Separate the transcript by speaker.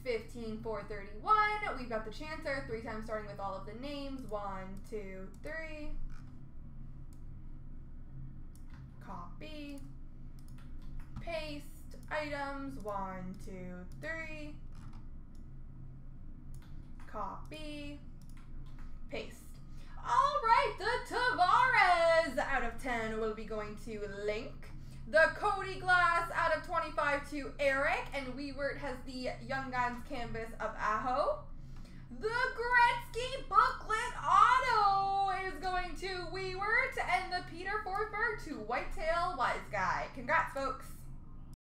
Speaker 1: 15, 431. We've got the Chancer 3 times starting with all of the names. 1, 2, 3. Copy. Paste. Items. 1, 2, 3. Copy. Paste. All right, the Tavares out of 10 will be going to Link. The Cody Glass out of 25 to Eric. And Weewert has the Young Guns canvas of Aho. The Gretzky Booklet Auto is going to Weewert. And the Peter Forsberg to Whitetail Wise Guy.